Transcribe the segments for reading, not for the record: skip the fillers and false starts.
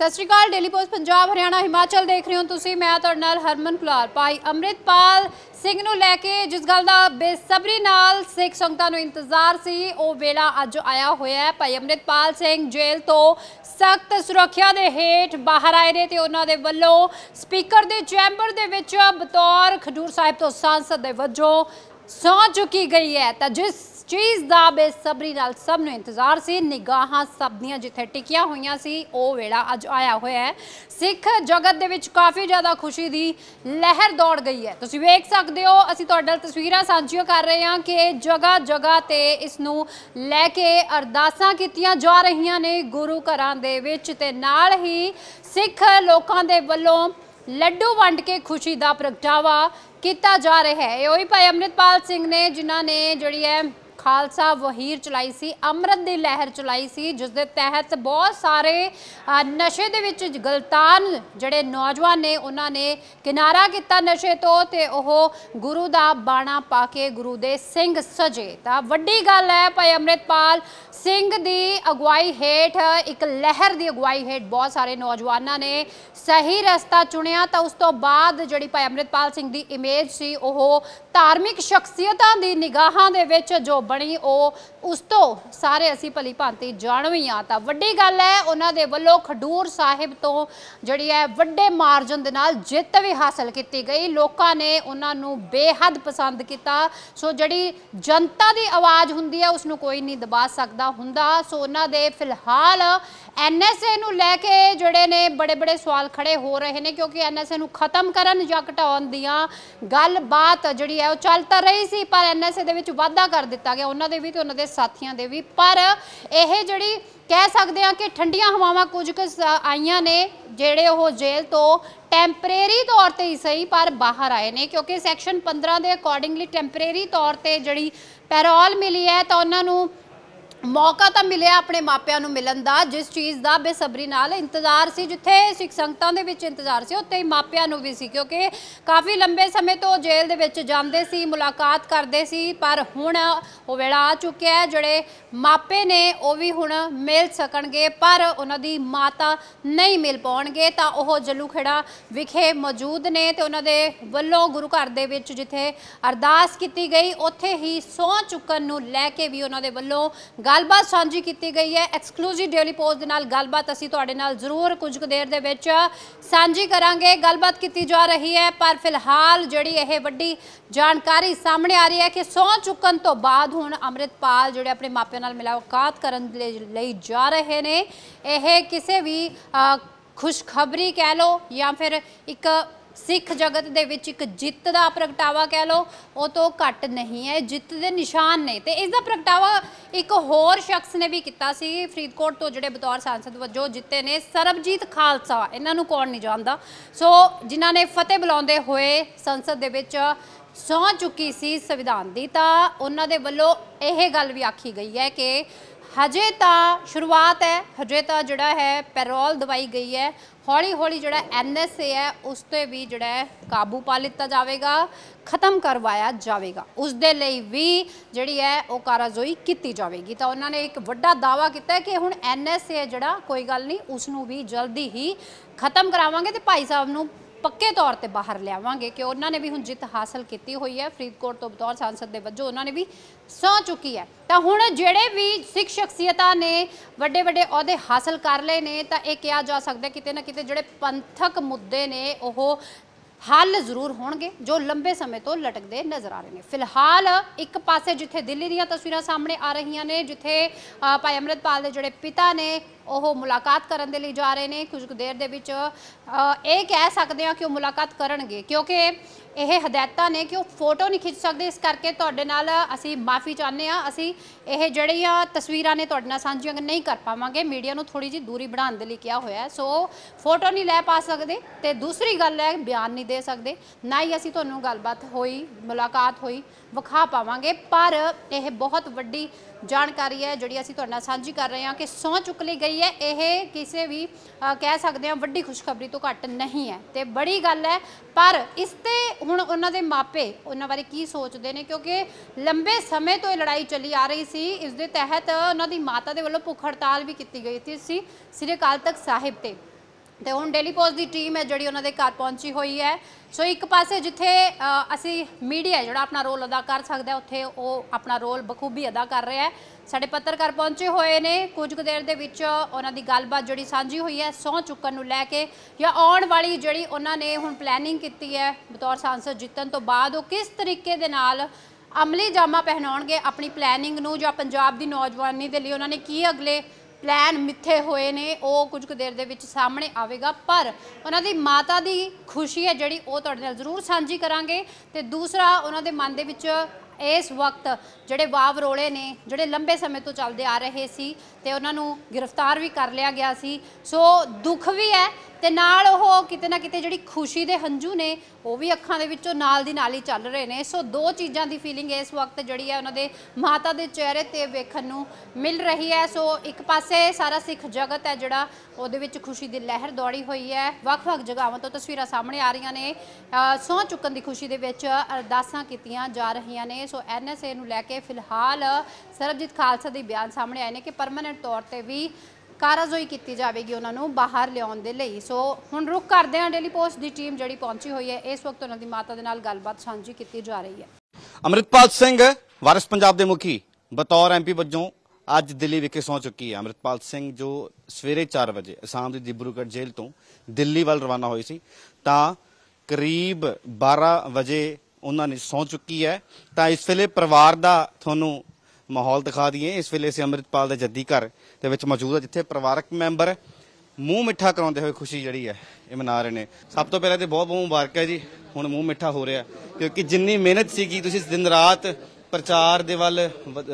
सत श्री अकाल। डेली पोस्ट पंजाब हरियाणा हिमाचल देख रहे हो तुसी। मैं तुहाडे नाल हरमन कुलार। भाई अमृतपाल सिंह नूं लैके जिस गल दा बेसबरी नाल सिख संगतां नूं इंतजार सी वो वेला अज आया होया है। भाई अमृतपाल सिंह जेल तो सख्त सुरक्षा दे हेठ बाहर आए ने ते उन्हां दे वल्लों स्पीकर दे चैंबर दे विच बतौर खडूर साहिब तो सांसद दे वजों सौं चुकी गई है। तो जिस चीज़ का बेसबरी नाल सब नूं इंतजार सी, निगाहां सब दियां जिथे टिकियां होईयां सी, वो वेला अज आया होया है। सिख जगत दे विच काफ़ी ज़्यादा खुशी दी लहर दौड़ गई है। तुसीं वेख सकदे हो, असीं तुहाडे नाल तस्वीरां सांझियां कर रहे हां कि जगह जगह ते इस नूं लैके अरदासां कीतियां जा रहीआं ने गुरु घरां दे विच ते नाल ही सिख लोकां दे वल्लों लड्डू वंड के खुशी का प्रगटावा किया जा रहा है। वही भाई अमृतपाल सिंह ने जिन्हों ने जी है खालसा वहीर चलाई सी, अमृत की लहर चलाई सी, जिस दे तहत बहुत सारे नशे दे विच गलतान जड़े नौजवान ने उन्होंने किनारा किया नशे तो ते ओह गुरु दा बाणा पा के गुरु दे सिंह सजे। तां वड्डी गल है भाई अमृतपाल सिंह दी अगुवाई हेठ एक लहर की अगुवाई हेठ बहुत सारे नौजवानों ने सही रस्ता चुनिया। तो उस तो बाद जी भाई अमृतपाल सिंह की इमेज सी ओह धार्मिक शख्सियतां दी निगाहां दे विच जो बनी उस तो सारे असी भली भांति जाणवी हाँ। तो वड्डी गल है उन्हां दे वल्लों खडूर साहिब तो जिहड़ी है वड्डे मार्जन दे नाल जित भी हासिल की गई। लोकां ने उन्हां नूं बेहद पसंद किया। सो जिहड़ी जनता की आवाज़ हुंदी है उसनूं कोई नहीं दबा सकदा हुंदा। सो उन्हां दे फिलहाल NSA नूं लैके जिहड़े ने बड़े बड़े सवाल खड़े हो रहे हैं, क्योंकि NSA नूं खत्म करन जां घटाउण दियां गलबात जिहड़ी है चल तां रही सी, पर NSA दे विच वाधा कर दिता गया उन्हां दे भी ते उन्हां दे साथियां दे भी। पर यह जिहड़ी कह सकते हैं कि ठंडियां हवावां कुछ कुछ आईयां ने, जिहड़े ओह जेल तो टैंपरेरी तौर पर ही सही पर बाहर आए ने, क्योंकि सैक्शन 15 के अकॉर्डिंगली टैंपरेरी तौर पर जिहड़ी पैरोल मिली है तो उन्हां नूं मौका तो मिलिया अपने मापिਆਂ ਨੂੰ मिलन का, जिस चीज़ का बेसबरी नाल इंतजार सी। जिथे सिख संगतां दे विच इंतजार सी उत्थे ही मापिਆਂ ਨੂੰ भी सी, क्योंकि काफ़ी लंबे समय तो जेल दे विच जांदे सी, मुलाकात करते सी। पर हुण वो वेला आ चुकिया है जिहड़े मापे ने वो भी हुण मिल सकणगे, पर उन्हां दी माता नहीं मिल पाउणगे। तां ओह जलूखेड़ा विखे मौजूद ने ते उन्हां दे वल्लों गुरु घर दे विच जिथे अरदास कीती गई उत्थे ही सौं चुकण नूं लैके भी उन्हां दे वल्लों गलबात साझी की गई है। एक्सक्लूसिव डेली पोस्ट के नाल गलबात असीं तुहाडे नाल जरूर कुछ देर दे विच साझी करांगे। गलबात की जा रही है, पर फिलहाल जिहड़ी यह वड्डी जानकारी सामने आ रही है कि सौं चुकन तो बाद हुण अमृतपाल जिहड़े अपने मापिਆਂ नाल मुलाकात करन लई जा रहे ने। यह किसी भी खुशखबरी कह लो या फिर एक सिख जगत दे विच एक जित का प्रगटावा कह लो, वो तो घट नहीं है, जित के निशान ने। तो इसका प्रगटावा एक होर शख्स ने भी किया सी, फरीदकोट तो जिहड़े बतौर सांसद वजों जिते ने, सरबजीत खालसा। इन्हां नूं कौन नहीं जानदा। सो जिन्हां ने फतेह बुलाउंदे होए संसद दे विच सौं चुकी सी संविधान की, तो उन्हां दे वल्लों यह गल भी आखी गई है कि हजे तो शुरुआत है, हजे तो जिहड़ा है पैरोल दवाई गई है, हौली हौली जिहड़ा NSA है उस पर भी जिहड़ा है काबू पा लिता जाएगा, खत्म करवाया जाएगा। उस दे लई भी जिहड़ी है वो काराजोई की जाएगी। तो उन्होंने एक वड्डा दावा किया कि हुण NSA है जिहड़ा कोई गल नहीं, उसनूं भी जल्दी ही खत्म करावांगे ते भाई साहब नूं पक्के तौर पर बाहर लियावांगे, कि उन्होंने भी हुण जित हासिल की हुई है। फरीदकोट तो बतौर सांसद के वजों उन्होंने भी सौं चुकी है। तो हुण जिहड़े भी सिख शख्सियतां ने वड्डे वड्डे अहुदे हासिल कर लए ने, तो यह कहा जा सकता है किते ना किते जिहड़े पंथक मुद्दे ने ओह हल जरूर होणगे, जो लंबे समय तो लटकते नज़र आ रहे हैं। फिलहाल एक पासे जिथे दिल्ली दीयां तस्वीरां सामने आ रही ने, जिथे भाई अमृतपाल दे जिहड़े पिता ने ਉਹ मुलाकात करन दे लई जा रहे हैं। कुछ देर दे विच ਇਹ कह सकते हैं कि वो मुलाकात करनगे, क्योंकि यह हदायतां ने कि वो फोटो नहीं खिंच सकते। इस करके तुहाडे नाल असीं माफ़ी चाहते हैं, असीं यह जिहड़ियां तस्वीरां ने तुहाडे नाल सांझियां नहीं कर पावांगे, मीडिया नूं थोड़ी जी दूरी बढ़ाउण दे लई किहा होया है। सो फोटो नहीं लै पा सकते, तो दूसरी गल है बयान नहीं दे सकते, ना ही असीं तुहानूं गलबात होई मुलाकात होई विखा पावांगे। पर यह बहुत वड्डी जानकारी है जिहड़ी असीं तुहाडे नाल सांझी कर रहे हैं कि सौं चुक ली गई है। यह किसी भी कह सकते हैं वड्डी खुशखबरी तो घट नहीं है, तो बड़ी गल है। पर इस ते हुण उन्हां दे मापे उन्हां बारे की सोचते हैं, क्योंकि लंबे समय तो यह लड़ाई चली आ रही सी। इस दे तहत उन्हां दी माता दे वल्लों भुख हड़ताल भी की गई थी श्री अकाल तख्त साहिब ते। ਤੇ ਹੁਣ ਡੇਲੀ ਪੋਸਟ ਦੀ ਟੀਮ ਹੈ ਜਿਹੜੀ ਉਹਨਾਂ ਦੇ ਘਰ ਪਹੁੰਚੀ ਹੋਈ ਹੈ। ਸੋ ਇੱਕ ਪਾਸੇ ਜਿੱਥੇ ਅਸੀਂ ਮੀਡੀਆ ਜਿਹੜਾ ਆਪਣਾ ਰੋਲ ਅਦਾ ਕਰ ਸਕਦਾ, ਉੱਥੇ ਉਹ ਆਪਣਾ ਰੋਲ ਬਖੂਬੀ ਅਦਾ ਕਰ ਰਿਹਾ ਹੈ। ਸਾਡੇ ਪੱਤਰਕਾਰ ਪਹੁੰਚੇ ਹੋਏ ਨੇ, ਕੁਝ ਕੁ ਦੇਰ ਦੇ ਵਿੱਚ ਉਹਨਾਂ ਦੀ ਗੱਲਬਾਤ ਜਿਹੜੀ ਸਾਂਝੀ ਹੋਈ ਹੈ ਸਹੁੰ ਚੁੱਕਣ ਨੂੰ ਲੈ ਕੇ, ਜਾਂ ਆਉਣ ਵਾਲੀ ਜਿਹੜੀ ਉਹਨਾਂ ਨੇ ਹੁਣ ਪਲੈਨਿੰਗ ਕੀਤੀ ਹੈ ਬਤੌਰ ਸਾਂਸਦ ਜਿੱਤਣ ਤੋਂ ਬਾਅਦ, ਉਹ ਕਿਸ ਤਰੀਕੇ ਦੇ ਨਾਲ ਅਮਲੀ ਜਾਮਾ ਪਹਿਨਾਉਣਗੇ ਆਪਣੀ ਪਲੈਨਿੰਗ ਨੂੰ, ਜਾਂ ਪੰਜਾਬ ਦੀ ਨੌਜਵਾਨੀ ਦੇ ਲਈ ਉਹਨਾਂ ਨੇ ਕੀ ਅਗਲੇ ਪਲਾਨ ਮਿੱਥੇ ਹੋਏ ਨੇ, ਉਹ ਕੁਝ ਕੁ ਦੇਰ ਦੇ ਵਿੱਚ ਸਾਹਮਣੇ ਆਵੇਗਾ। ਪਰ ਉਹਨਾਂ ਦੀ ਮਾਤਾ ਦੀ ਖੁਸ਼ੀ ਹੈ ਜਿਹੜੀ ਉਹ ਤੁਹਾਡੇ ਨਾਲ ਜ਼ਰੂਰ ਸਾਂਝੀ ਕਰਾਂਗੇ। ਤੇ ਦੂਸਰਾ, ਉਹਨਾਂ ਦੇ ਮਨ ਦੇ ਵਿੱਚ ਇਸ ਵਕਤ ਜਿਹੜੇ ਵਾਵ ਰੋਲੇ ਨੇ, ਜਿਹੜੇ ਲੰਬੇ ਸਮੇਂ ਤੋਂ ਚੱਲਦੇ ਆ ਰਹੇ ਸੀ ਤੇ ਉਹਨਾਂ ਨੂੰ ਗ੍ਰਿਫਤਾਰ ਵੀ ਕਰ ਲਿਆ ਗਿਆ ਸੀ। ਸੋ ਦੁੱਖ ਵੀ ਹੈ ਤੇ ਨਾਲ ਉਹ ਕਿਤੇ ਨਾ ਕਿਤੇ ਜਿਹੜੀ ਖੁਸ਼ੀ ਦੇ ਹੰਝੂ ਨੇ ਉਹ ਵੀ ਅੱਖਾਂ ਦੇ ਵਿੱਚੋਂ ਨਾਲ ਦੀ ਨਾਲ ਹੀ ਚੱਲ ਰਹੇ ਨੇ। ਸੋ ਦੋ ਚੀਜ਼ਾਂ ਦੀ ਫੀਲਿੰਗ ਇਸ ਵਕਤ ਜਿਹੜੀ ਹੈ ਉਹਨਾਂ ਦੇ ਮਾਤਾ ਦੇ ਚਿਹਰੇ ਤੇ ਵੇਖਣ ਨੂੰ ਮਿਲ ਰਹੀ ਹੈ। ਸੋ ਇੱਕ ਪਾਸੇ ਸਾਰਾ ਸਿੱਖ ਜਗਤ ਹੈ ਜਿਹੜਾ ਉਹਦੇ ਵਿੱਚ ਖੁਸ਼ੀ ਦੀ ਲਹਿਰ ਦੌੜੀ ਹੋਈ ਹੈ। ਵੱਖ-ਵੱਖ ਜਗ੍ਹਾਵਾਂ ਤੋਂ ਤਸਵੀਰਾਂ ਸਾਹਮਣੇ ਆ ਰਹੀਆਂ ਨੇ। ਸਹੁੰ ਚੁੱਕਣ ਦੀ ਖੁਸ਼ੀ ਦੇ ਵਿੱਚ ਅਰਦਾਸਾਂ ਕੀਤੀਆਂ ਜਾ ਰਹੀਆਂ ਨੇ। ਸੋ NSA ਨੂੰ ਲੈ ਕੇ ਫਿਲਹਾਲ ਸਰਬਜੀਤ ਖਾਲਸਾ ਦੇ ਬਿਆਨ ਸਾਹਮਣੇ ਆਏ ਨੇ ਕਿ ਪਰਮਾਨੈਂਟ ਤੌਰ ਤੇ ਵੀ ਕਾਰਵਾਈ ਕੀਤੀ ਜਾਵੇਗੀ ਉਹਨਾਂ ਨੂੰ ਬਾਹਰ ਲਿਆਉਣ ਦੇ ਲਈ। ਸੋ ਹੁਣ ਰੁਕ ਕਰਦੇ ਹਾਂ, ਡੇਲੀ ਪੋਸਟ ਦੀ ਟੀਮ ਜਿਹੜੀ ਪਹੁੰਚੀ ਹੋਈ ਹੈ ਇਸ ਵਕਤ ਉਹਨਾਂ ਦੀ ਮਾਤਾ ਦੇ ਨਾਲ ਗੱਲਬਾਤ ਸਾਂਝੀ ਕੀਤੀ ਜਾ ਰਹੀ ਹੈ। ਅੰਮ੍ਰਿਤਪਾਲ ਸਿੰਘ ਵਾਰਿਸ ਪੰਜਾਬ ਦੇ ਮੁਖੀ ਬਤੌਰ MP ਵਜੋਂ ਅੱਜ ਦਿੱਲੀ ਵਿਖੇ ਸਹੁੰ ਚੁੱਕੀ ਹੈ। ਅੰਮ੍ਰਿਤਪਾਲ ਸਿੰਘ ਜੋ ਸਵੇਰੇ 4 ਵਜੇ ਅਸਾਮ ਦੀ ਦਿਬਰੂਗੜ੍ਹ ਜੇਲ੍ਹ ਤੋਂ ਦਿੱਲੀ ਵੱਲ ਰਵਾਨਾ ਹੋਏ ਸੀ, ਤਾਂ ਕਰੀਬ 12 ਵਜੇ ਉਹਨਾਂ ਨੇ ਸਹੁੰ ਚੁੱਕੀ ਹੈ। ਤਾਂ ਇਸ ਵੇਲੇ ਪਰਿਵਾਰ ਦਾ ਤੁਹਾਨੂੰ ਮਾਹੌਲ ਦਿਖਾ ਦਈਏ। ਇਸ ਵੇਲੇ ਅਸੀਂ ਅੰਮ੍ਰਿਤਪਾਲ ਦੇ ਜੱਦੀ ਘਰ ਦੇ ਵਿੱਚ ਮੌਜੂਦ ਹਾਂ, ਜਿੱਥੇ ਪਰਿਵਾਰਕ ਮੈਂਬਰ ਮੂੰਹ ਮਿੱਠਾ ਕਰਾਉਂਦੇ ਹੋਏ ਖੁਸ਼ੀ ਜਿਹੜੀ ਹੈ ਇਹ ਮਨਾ ਰਹੇ ਨੇ। ਸਭ ਤੋਂ ਪਹਿਲਾਂ ਤੇ ਬਹੁਤ ਬਹੁਤ ਮੁਬਾਰਕ ਹੈ ਜੀ, ਹੁਣ ਮੂੰਹ ਮਿੱਠਾ ਹੋ ਰਿਹਾ, ਕਿਉਂਕਿ ਜਿੰਨੀ ਮਿਹਨਤ ਸੀਗੀ, ਤੁਸੀਂ ਦਿਨ ਰਾਤ ਪ੍ਰਚਾਰ ਦੇ ਵੱਲ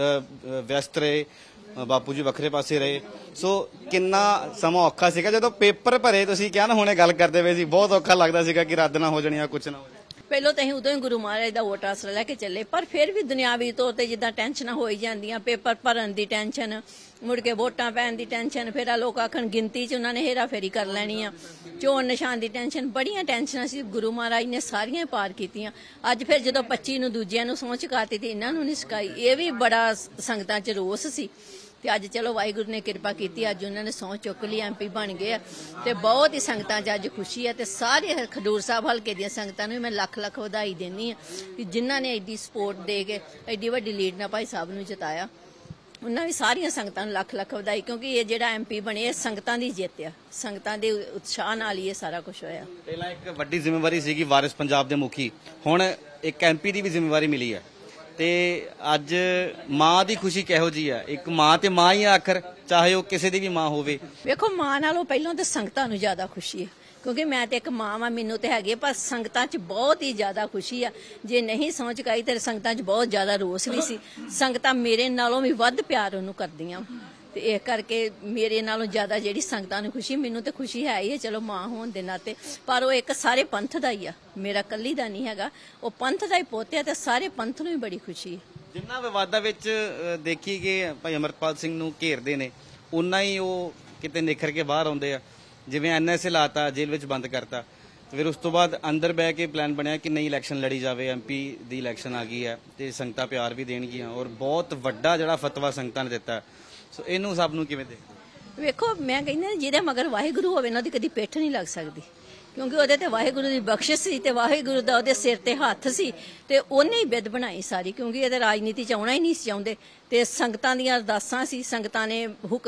ਵਿਅਸਤ ਰਹੇ, ਬਾਪੂ ਜੀ ਵੱਖਰੇ ਪਾਸੇ ਰਹੇ। ਸੋ ਕਿੰਨਾ ਸਮਾਂ ਔਖਾ ਸੀਗਾ ਜਦੋਂ ਪੇਪਰ ਭਰੇ, ਤੁਸੀਂ ਕਿਹਾ ਨਾ ਹੁਣੇ ਗੱਲ ਕਰਦੇ ਪਏ ਸੀ, ਬਹੁਤ ਔਖਾ ਲੱਗਦਾ ਸੀਗਾ ਕਿ ਰੱਦ ਨਾ ਹੋ ਜਾਣੀ ਜਾਂ ਕੁਝ ਨਾ ਹੋ ਜਾਏ। ਪਹਿਲਾਂ ਤਾਂ ਅਸੀਂ ਉਦੋਂ ਹੀ ਗੁਰੂ ਮਹਾਰਾਜ ਦਾ ਵੋਟ ਆਸਰਾ ਲੈ ਕੇ ਚੱਲੇ, ਪਰ ਫਿਰ ਵੀ ਦੁਨਿਆਵੀ ਤੌਰ ਤੇ ਜਿੱਦਾਂ ਟੈਨਸ਼ਨਾਂ ਹੋਈ ਜਾਂਦੀਆਂ, ਪੇਪਰ ਭਰਨ ਦੀ ਟੈਨਸ਼ਨ, ਮੁੜ ਕੇ ਵੋਟਾਂ ਪੈਣ ਦੀ ਟੈਨਸ਼ਨ, ਫਿਰ ਆ ਲੋਕ ਆਖਣ ਗਿਣਤੀ 'ਚ ਉਹਨਾਂ ਨੇ ਹੇਰਾਫੇਰੀ ਕਰ ਲੈਣੀ ਆ, ਚੋਣ ਨਿਸ਼ਾਨ ਦੀ ਟੈਨਸ਼ਨ, ਬੜੀਆਂ ਟੈਨਸ਼ਨਾਂ ਸੀ। ਗੁਰੂ ਮਹਾਰਾਜ ਨੇ ਸਾਰੀਆਂ ਪਾਰ ਕੀਤੀਆਂ। ਅੱਜ ਫਿਰ ਜਦੋਂ 25 ਨੂੰ ਦੂਜਿਆਂ ਨੂੰ ਸਹੁੰ ਚੁਕਾਤੀ ਤੇ ਇਹਨਾਂ ਨੂੰ ਨਹੀਂ ਚੁਕਾਈ, ਇਹ ਵੀ ਬੜਾ ਸੰਗਤਾਂ 'ਚ ਰੋਸ ਸੀ। ਤੇ ਅੱਜ ਚਲੋ ਵਾਹਿਗੁਰੂ ਨੇ ਕਿਰਪਾ ਕੀਤੀ, ਅੱਜ ਉਹਨਾਂ ਨੇ ਸਹੁੰ ਚੁੱਕ ਲਈ, MP ਬਣ ਗਏ ਆ ਤੇ ਬਹੁਤ ਹੀ ਸੰਗਤਾਂ 'ਚ ਅੱਜ ਖੁਸ਼ੀ ਹੈ। ਤੇ ਸਾਰੇ ਖਡੂਰ ਸਾਹਿਬ ਹਲਕੇ ਦੀਆਂ ਸੰਗਤਾਂ ਨੂੰ ਮੈਂ ਲੱਖ ਲੱਖ ਵਧਾਈ ਦਿੰਦੀ ਹਾਂ ਕਿ ਜਿਨ੍ਹਾਂ ਨੇ ਐਡੀ ਸਪੋਰਟ ਦੇ ਕੇ ਐਡੀ ਵੱਡੀ ਲੀਡ ਨਾਲ ਭਾਈ ਸਾਹਿਬ ਨੂੰ ਜਿਤਾਇਆ। ਉਹਨਾਂ ਵੀ ਸਾਰੀਆਂ ਸੰਗਤਾਂ ਨੂੰ ਲੱਖ ਲੱਖ ਵਧਾਈ, ਕਿਉਂਕਿ ਇਹ ਜਿਹੜਾ MP ਬਣੇ ਇਹ ਸੰਗਤਾਂ ਦੀ ਜਿੱਤ ਆ, ਸੰਗਤਾਂ ਦੇ ਉਤਸ਼ਾਹ ਨਾਲ ਹੀ ਇਹ ਸਾਰਾ ਕੁਝ ਹੋਇਆ। ਪਹਿਲਾਂ ਇੱਕ ਵੱਡੀ ਜ਼ਿੰਮੇਵਾਰੀ ਸੀਗੀ ਵਾਰਿਸ ਪੰਜਾਬ ਦੇ ਮੁਖੀ, ਹੁਣ ਇੱਕ MP ਦੀ ਵੀ ਜ਼ਿੰਮੇਵਾਰੀ ਮਿਲੀ ਹੈ। ਤੇ ਅੱਜ ਮਾਂ ਦੀ ਖੁਸ਼ੀ ਕਿਹੋ ਜੀ ਆ? ਇੱਕ ਮਾਂ ਤੇ ਮਾਂ ਹੀ ਆ ਆਖਰ, ਚਾਹੇ ਉਹ ਕਿਸੇ ਦੀ ਵੀ ਮਾਂ ਹੋਵੇ। ਵੇਖੋ, ਮਾਂ ਨਾਲੋਂ ਪਹਿਲਾਂ ਤਾਂ ਸੰਗਤਾਂ ਨੂੰ ਜ਼ਿਆਦਾ ਖੁਸ਼ੀ ਹੈ, ਕਿਉਂਕਿ ਮੈਂ ਤੇ ਇੱਕ ਮਾਂ ਵਾਂ, ਮੈਨੂੰ ਤੇ ਹੈਗੀ, ਪਰ ਸੰਗਤਾਂ 'ਚ ਬਹੁਤ ਹੀ ਜ਼ਿਆਦਾ ਖੁਸ਼ੀ ਆ। ਜੇ ਨਹੀਂ ਸਹੁੰ ਚੁਕਾਈ ਤੇ ਸੰਗਤਾਂ 'ਚ ਬਹੁਤ ਜ਼ਿਆਦਾ ਰੋਸ ਵੀ ਸੀ। ਸੰਗਤਾਂ ਮੇਰੇ ਨਾਲੋਂ ਵੀ ਵੱਧ ਪਿਆਰ ਉਹਨੂੰ ਕਰਦੀਆਂ ਤੇ ਇਸ ਕਰਕੇ ਮੇਰੇ ਨਾਲੋਂ ਜ਼ਿਆਦਾ ਜਿਹੜੀ ਸੰਗਤਾਂ ਨੂੰ ਖੁਸ਼ੀ, ਮੈਨੂੰ ਤੇ ਖੁਸ਼ੀ ਹੈ ਹੀ ਹੈ ਚਲੋ ਮਾਂ ਹੋਣ ਦੇ ਨਾਤੇ, ਪਰ ਉਹ ਇੱਕ ਸਾਰੇ ਪੰਥ ਦਾ ਹੀ ਆ, ਮੇਰਾ ਕੱਲੀ ਦਾ ਨਹੀਂ ਹੈਗਾ, ਉਹ ਪੰਥ ਦਾ ਹੀ ਪੁੱਤ ਹੈ ਤੇ ਸਾਰੇ ਪੰਥ ਨੂੰ ਵੀ ਬੜੀ ਖੁਸ਼ੀ ਹੈ। ਜਿੰਨਾ ਵਿਵਾਦਾਂ ਵਿੱਚ ਦੇਖੀ ਕਿ ਭਾਈ ਅੰਮ੍ਰਿਤਪਾਲ ਸਿੰਘ ਨੂੰ ਘੇਰਦੇ ਨੇ, ਉਨਾ ਹੀ ਉਹ ਕਿਤੇ ਨਿਖਰ ਕੇ ਬਾਹਰ ਆਉਂਦੇ ਆ। ਜਿਵੇਂ NSA ਲਾਤਾ, ਜੇਲ੍ਹ ਵਿੱਚ ਬੰਦ ਕਰਤਾ, ਫਿਰ ਉਸ ਤੋਂ ਬਾਅਦ ਅੰਦਰ ਬਹਿ ਕੇ ਪਲਾਨ ਬਣਿਆ ਕਿ ਨਹੀਂ ਇਲੈਕਸ਼ਨ ਲੜੀ ਜਾਵੇ, MP ਦੀ ਇਲੈਕਸ਼ਨ ਆ ਗਈ ਹੈ ਤੇ ਸੰਗਤਾਂ ਪਿਆਰ ਵੀ ਦੇਣਗੀਆਂ, ਔਰ ਬਹੁਤ ਵੱਡਾ ਜਿਹੜਾ ਫਤਵਾ ਸੰਗਤਾਂ ਨੇ ਦਿੱਤਾ। ਸੋ ਇਹਨੂੰ ਸਭ ਨੂੰ ਕਿਵੇਂ ਦੇਖਦੇ? ਵੇਖੋ, ਮੈਂ ਕਹਿੰਦਾ ਜਿਹਦੇ ਮਗਰ ਵਾਹਿਗੁਰੂ ਹੋਵੇ ਨਾ ਉਹਦੀ ਕਦੀ ਪਿੱਠ ਨਹੀਂ ਲੱਗ ਸਕਦੀ, ਕਿਉਂਕਿ ਉਹਦੇ ਤੇ ਵਾਹਿਗੁਰੂ ਦੀ ਬਖਸ਼ਿਸ਼ ਸੀ ਤੇ ਵਾਹਿਗੁਰੂ ਦਾ ਉਹਦੇ ਸਿਰ ਤੇ ਹੱਥ ਸੀ ਤੇ ਉਹਨੇ ਹੀ ਬਿੱਦ ਬਣਾਈ ਸਾਰੀ, ਕਿਉਂਕਿ ਇਹਦੇ ਰਾਜਨੀਤੀ ਚ ਆਉਣਾ ਹੀ ਨਹੀਂ ਸੀ ਚਾਹੁੰਦੇ। ਤੇ ਸੰਗਤਾਂ ਦੀਆਂ ਅਰਦਾਸਾਂ ਸੀ, ਸੰਗਤਾਂ ਨੇ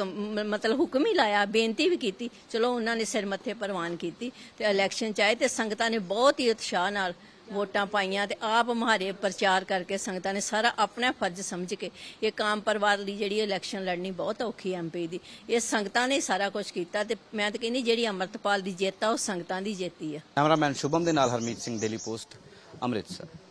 ਹੁਕਮ ਹੀ ਲਾਇਆ, ਬੇਨਤੀ ਵੀ ਕੀਤੀ, ਚਲੋ ਉਹਨਾਂ ਨੇ ਸਿਰ ਮੱਥੇ ਪ੍ਰਵਾਨ ਕੀਤੀ ਤੇ ਇਲੈਕਸ਼ਨ ਚ ਆਏ ਤੇ ਸੰਗਤਾਂ ਨੇ ਬਹੁਤ ਹੀ ਉਤਸ਼ਾਹ ਨਾਲ ਵੋਟਾਂ ਪਾਈਆਂ ਤੇ ਆਪ ਮੁਹਾਰੇ ਪ੍ਰਚਾਰ ਕਰਕੇ ਸੰਗਤਾਂ ਨੇ ਸਾਰਾ ਆਪਣਾ ਫਰਜ਼ ਸਮਝ ਕੇ, ਇਹ ਆਮ ਪਰਿਵਾਰ ਲਈ ਜਿਹੜੀ ਇਲੈਕਸ਼ਨ ਲੜਨੀ ਬਹੁਤ ਔਖੀ MP ਦੀ, ਇਹ ਸੰਗਤਾਂ ਨੇ ਸਾਰਾ ਕੁਝ ਕੀਤਾ। ਤੇ ਮੈਂ ਤਾਂ ਕਹਿੰਦੀ ਜਿਹੜੀ ਅੰਮ੍ਰਿਤਪਾਲ ਦੀ ਜਿੱਤ ਆ ਉਹ ਸੰਗਤਾਂ ਦੀ ਜਿੱਤ ਹੀ ਆ। ਕੈਮਰਾਮੈਨ ਸ਼ੁਭਮ ਦੇ ਨਾਲ ਹਰਮੀਤ ਸਿੰਘ, ਡੇਲੀ ਪੋਸਟ, ਅੰਮ੍ਰਿਤਸਰ।